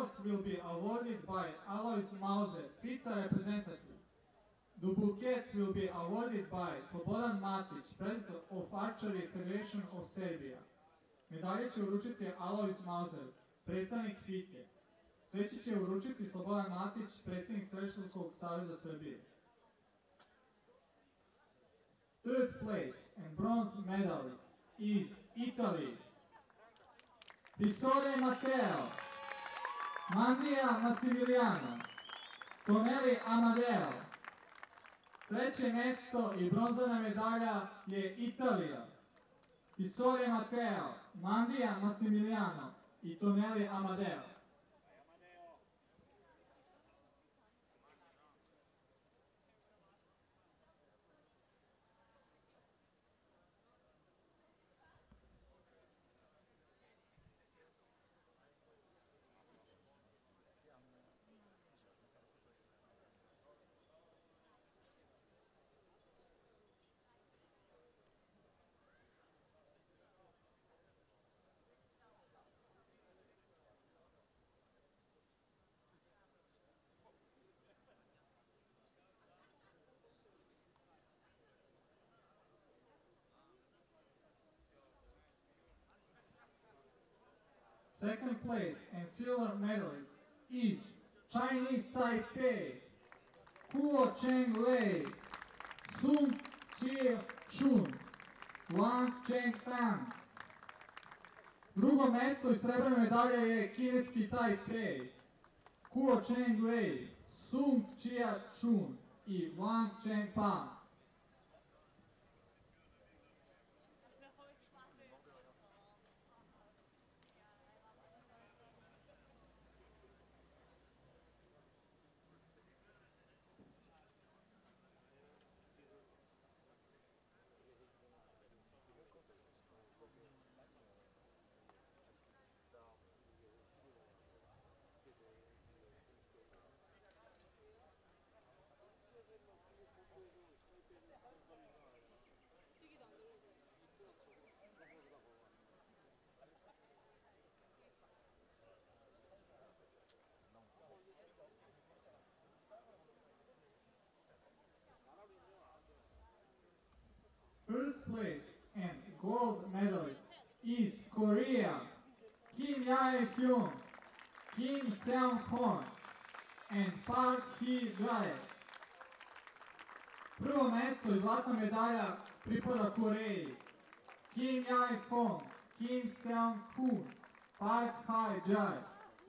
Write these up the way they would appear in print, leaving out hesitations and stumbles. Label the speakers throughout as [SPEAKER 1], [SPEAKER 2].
[SPEAKER 1] medals will be awarded by Alois Mauser, FITA representative. The bouquets will be awarded by Slobodan Matić, president of Archery Federation of Serbia. Medalje će uručiti Alois Mauser, predstavnik FITA. Sveće će uručiti Slobodan Matić, predsjednik Streljačkog saveza Srbije. Third place and bronze medalist is Italy. Pissore Matteo, Mandija Massimiliano, Tonelli Amadeo. Treće mjesto i bronzana medalja je Italija. Pissore Matteo, Mandija Massimiliano i Tonelli Amadeo. Second place and silver medalist is Chinese Taipei, Kuo Cheng Lei, Sung Chie Chun, Wang Chengtan. Drugo mesto i srebrna medalja je kineski Taipei, Kuo Cheng Lei, Sung Chie Chun i Wang Chengtan. First place and gold medalist is Korea, Kim Jae-hyun, Kim Seong-hon and Park Hee-jae. Prvo mesto i zlatna medalja pripada Koreji, Kim Jae-hyun, Kim Seong-hun, Park Hee-jae.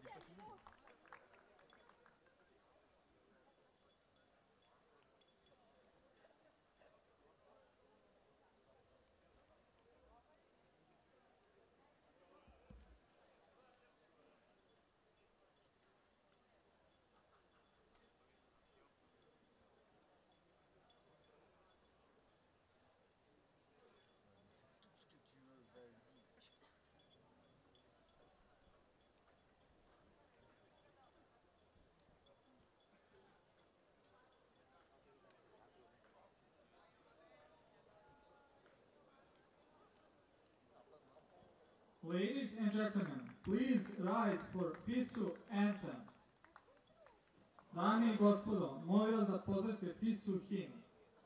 [SPEAKER 1] Ladies and gentlemen, please rise for FISU anthem. Dame i gospodo, molim vas da pozdravite FISU himnu.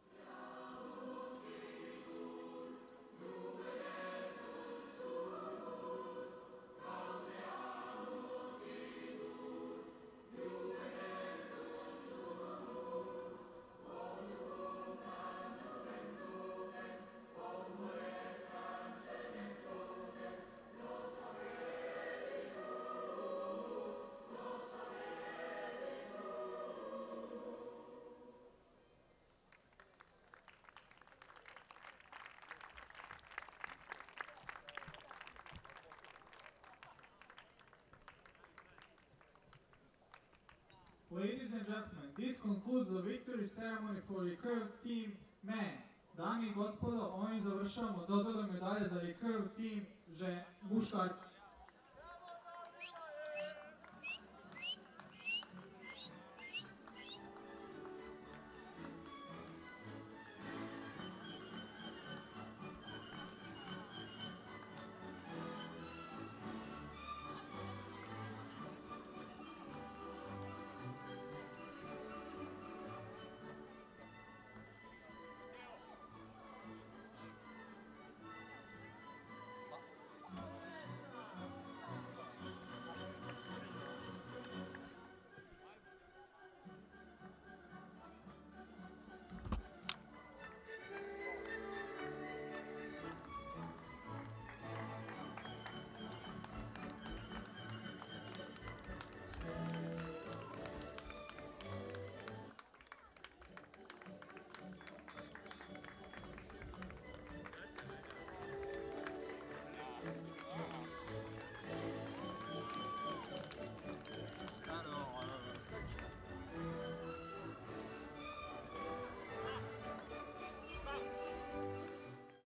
[SPEAKER 1] Ladies and gentlemen, this concludes the victory ceremony for recurve team men. Dame i gospodo, ovim završavamo dodelu medalje za recurve team muškarci.